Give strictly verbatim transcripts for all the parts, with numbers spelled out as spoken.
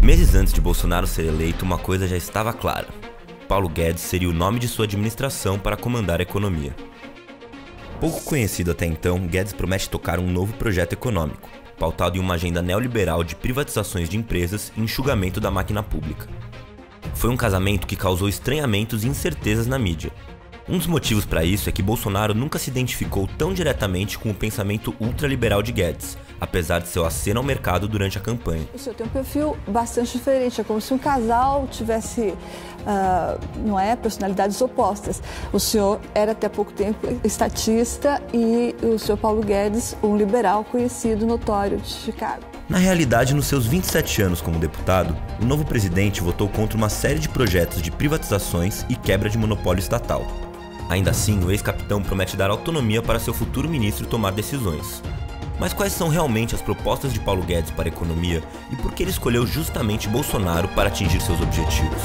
Meses antes de Bolsonaro ser eleito, uma coisa já estava clara. Paulo Guedes seria o nome de sua administração para comandar a economia. Pouco conhecido até então, Guedes promete tocar um novo projeto econômico, pautado em uma agenda neoliberal de privatizações de empresas e enxugamento da máquina pública. Foi um casamento que causou estranhamentos e incertezas na mídia. Um dos motivos para isso é que Bolsonaro nunca se identificou tão diretamente com o pensamento ultraliberal de Guedes, apesar de seu aceno ao mercado durante a campanha. O senhor tem um perfil bastante diferente, é como se um casal tivesse, uh, não é, personalidades opostas. O senhor era até pouco tempo estatista e o senhor Paulo Guedes, um liberal conhecido, notório de Chicago. Na realidade, nos seus vinte e sete anos como deputado, o novo presidente votou contra uma série de projetos de privatizações e quebra de monopólio estatal. Ainda assim, o ex-capitão promete dar autonomia para seu futuro ministro tomar decisões. Mas quais são realmente as propostas de Paulo Guedes para a economia e por que ele escolheu justamente Bolsonaro para atingir seus objetivos?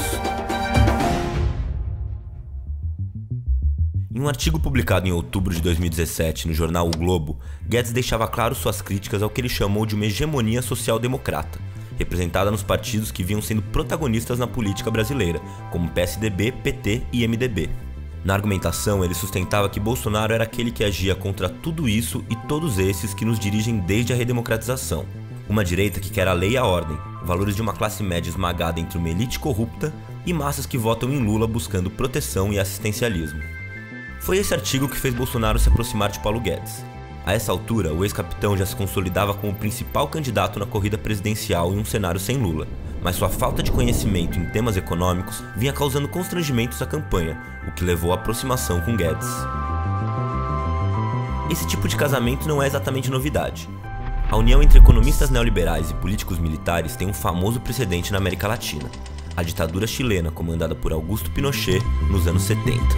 Em um artigo publicado em outubro de dois mil e dezessete no jornal O Globo, Guedes deixava claro suas críticas ao que ele chamou de uma hegemonia social-democrata, representada nos partidos que vinham sendo protagonistas na política brasileira, como P S D B, P T e M D B. Na argumentação, ele sustentava que Bolsonaro era aquele que agia contra tudo isso e todos esses que nos dirigem desde a redemocratização. Uma direita que quer a lei e a ordem, valores de uma classe média esmagada entre uma elite corrupta e massas que votam em Lula buscando proteção e assistencialismo. Foi esse artigo que fez Bolsonaro se aproximar de Paulo Guedes. A essa altura, o ex-capitão já se consolidava como o principal candidato na corrida presidencial em um cenário sem Lula, mas sua falta de conhecimento em temas econômicos vinha causando constrangimentos à campanha, o que levou à aproximação com Guedes. Esse tipo de casamento não é exatamente novidade. A união entre economistas neoliberais e políticos militares tem um famoso precedente na América Latina, a ditadura chilena comandada por Augusto Pinochet nos anos setenta.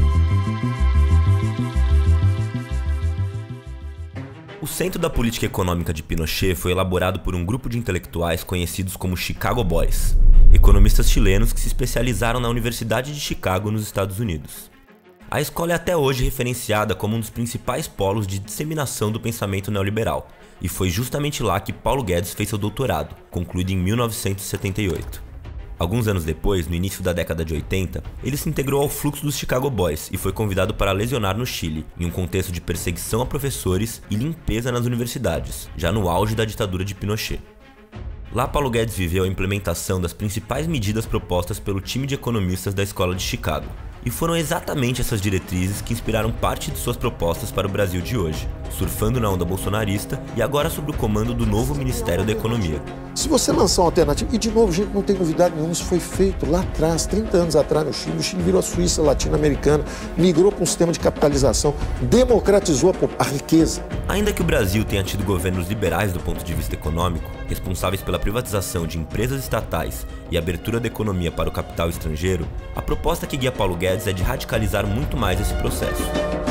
O centro da política econômica de Pinochet foi elaborado por um grupo de intelectuais conhecidos como Chicago Boys, economistas chilenos que se especializaram na Universidade de Chicago, nos Estados Unidos. A escola é até hoje referenciada como um dos principais polos de disseminação do pensamento neoliberal, e foi justamente lá que Paulo Guedes fez seu doutorado, concluído em mil novecentos e setenta e oito. Alguns anos depois, no início da década de oitenta, ele se integrou ao fluxo dos Chicago Boys e foi convidado para lecionar no Chile, em um contexto de perseguição a professores e limpeza nas universidades, já no auge da ditadura de Pinochet. Lá, Paulo Guedes viveu a implementação das principais medidas propostas pelo time de economistas da Escola de Chicago. E foram exatamente essas diretrizes que inspiraram parte de suas propostas para o Brasil de hoje, surfando na onda bolsonarista e agora sob o comando do novo Ministério da Economia. Se você lançar uma alternativa, e de novo, gente, não tem novidade nenhuma, isso foi feito lá atrás, trinta anos atrás no Chile, o Chile virou a Suíça latino-americana, migrou para um sistema de capitalização, democratizou a, a riqueza. Ainda que o Brasil tenha tido governos liberais do ponto de vista econômico, responsáveis pela privatização de empresas estatais e abertura da economia para o capital estrangeiro, a proposta que guia Paulo Guedes é de radicalizar muito mais esse processo.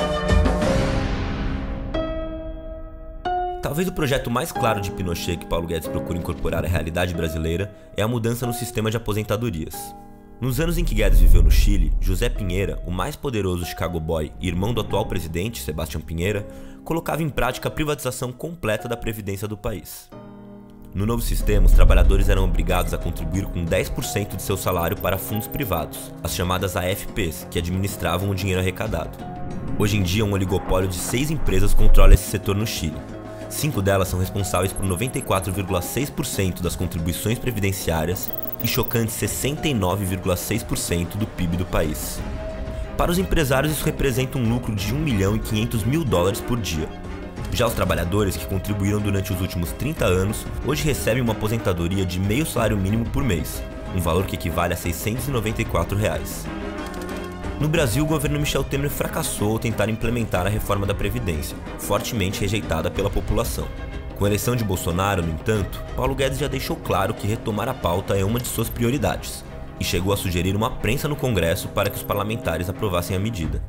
Talvez o projeto mais claro de Pinochet que Paulo Guedes procura incorporar à realidade brasileira é a mudança no sistema de aposentadorias. Nos anos em que Guedes viveu no Chile, José Pinheira, o mais poderoso Chicago Boy e irmão do atual presidente, Sebastião Pinheira, colocava em prática a privatização completa da previdência do país. No novo sistema, os trabalhadores eram obrigados a contribuir com dez por cento de seu salário para fundos privados, as chamadas A F Ps, que administravam o dinheiro arrecadado. Hoje em dia, um oligopólio de seis empresas controla esse setor no Chile. Cinco delas são responsáveis por noventa e quatro vírgula seis por cento das contribuições previdenciárias e chocantes sessenta e nove vírgula seis por cento do P I B do país. Para os empresários, isso representa um lucro de um milhão e quinhentos mil dólares por dia. Já os trabalhadores que contribuíram durante os últimos trinta anos, hoje recebem uma aposentadoria de meio salário mínimo por mês, um valor que equivale a seiscentos e noventa e quatro reais. No Brasil, o governo Michel Temer fracassou ao tentar implementar a reforma da Previdência, fortemente rejeitada pela população. Com a eleição de Bolsonaro, no entanto, Paulo Guedes já deixou claro que retomar a pauta é uma de suas prioridades, e chegou a sugerir uma prensa no Congresso para que os parlamentares aprovassem a medida.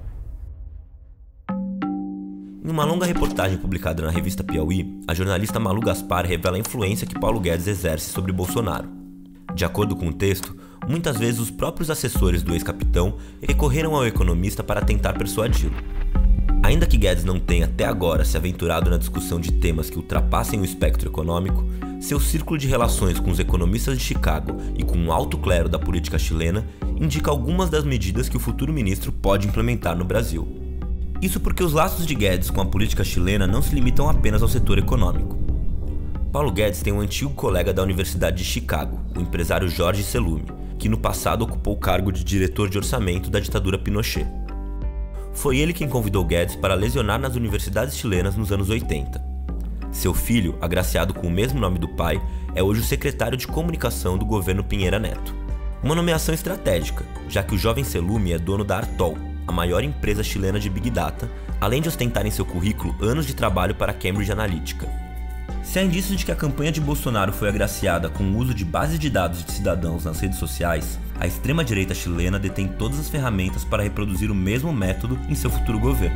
Em uma longa reportagem publicada na revista Piauí, a jornalista Malu Gaspar revela a influência que Paulo Guedes exerce sobre Bolsonaro. De acordo com o texto, muitas vezes os próprios assessores do ex-capitão recorreram ao economista para tentar persuadi-lo. A Ainda que Guedes não tenha até agora se aventurado na discussão de temas que ultrapassem o espectro econômico, seu círculo de relações com os economistas de Chicago e com o alto clero da política chilena indica algumas das medidas que o futuro ministro pode implementar no Brasil. Isso porque os laços de Guedes com a política chilena não se limitam apenas ao setor econômico. Paulo Guedes tem um antigo colega da Universidade de Chicago, o empresário Jorge Celumi, que no passado ocupou o cargo de diretor de orçamento da ditadura Pinochet. Foi ele quem convidou Guedes para lecionar nas universidades chilenas nos anos oitenta. Seu filho, agraciado com o mesmo nome do pai, é hoje o secretário de comunicação do governo Pinheira Neto. Uma nomeação estratégica, já que o jovem Celumi é dono da Artol, a maior empresa chilena de Big Data, além de ostentar em seu currículo anos de trabalho para a Cambridge Analytica. Se há indícios de que a campanha de Bolsonaro foi agraciada com o uso de bases de dados de cidadãos nas redes sociais, a extrema-direita chilena detém todas as ferramentas para reproduzir o mesmo método em seu futuro governo.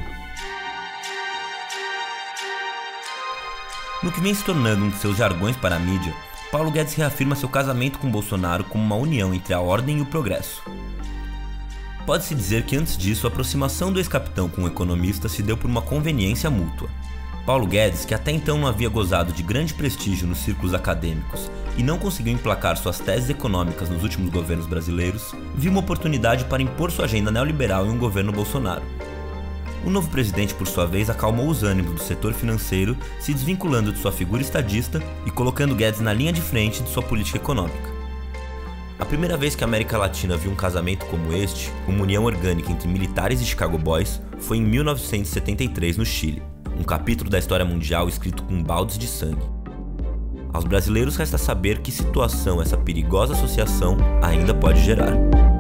No que vem se tornando um de seus jargões para a mídia, Paulo Guedes reafirma seu casamento com Bolsonaro como uma união entre a ordem e o progresso. Pode-se dizer que antes disso a aproximação do ex-capitão com o economista se deu por uma conveniência mútua. Paulo Guedes, que até então não havia gozado de grande prestígio nos círculos acadêmicos e não conseguiu emplacar suas teses econômicas nos últimos governos brasileiros, viu uma oportunidade para impor sua agenda neoliberal em um governo Bolsonaro. O novo presidente, por sua vez, acalmou os ânimos do setor financeiro, se desvinculando de sua figura estadista e colocando Guedes na linha de frente de sua política econômica. A primeira vez que a América Latina viu um casamento como este, uma união orgânica entre militares e Chicago Boys, foi em mil novecentos e setenta e três no Chile. Um capítulo da história mundial escrito com baldes de sangue. Aos brasileiros resta saber que situação essa perigosa associação ainda pode gerar.